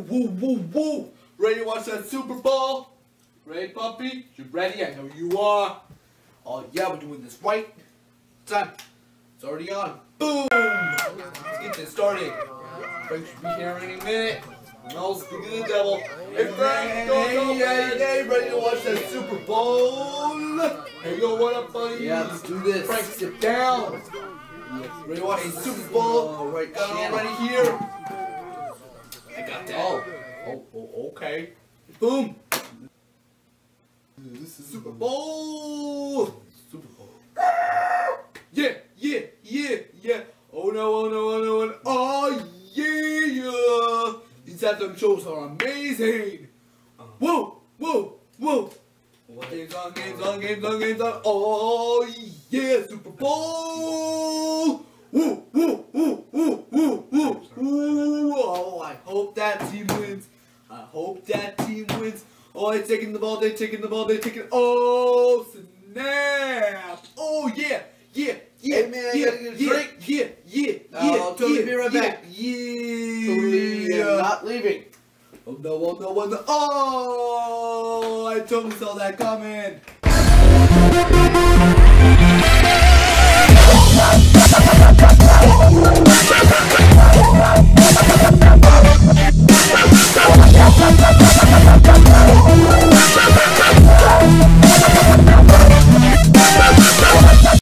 woo. Ready to watch that Super Bowl? Ready, puppy? You ready? I know you are. Oh yeah, we're doing this right. Time. It's already on. Boom! Let's get this started. Frank should be here any minute. No, speak of the devil. Hey Frank, hey, ready to watch that Super Bowl? Hey yo, what up, buddy? Yeah, let's do this. Frank, sit down. Ready to watch the Super Bowl? Right, got it already here. I got that. Oh, okay. Boom. This is Super Bowl. Super Bowl. Yeah. Oh no. Yeah. These halftime shows are amazing. Whoa. Games on. Oh yeah, Super Bowl. Woo. Oh, I hope that team wins. Oh, they're taking the ball. Oh, snap. Oh, yeah. Hey, man, I gotta get a drink. Yeah. I'll totally be right back. Yeah. I'm not leaving. Oh, no. Oh, I totally saw that coming.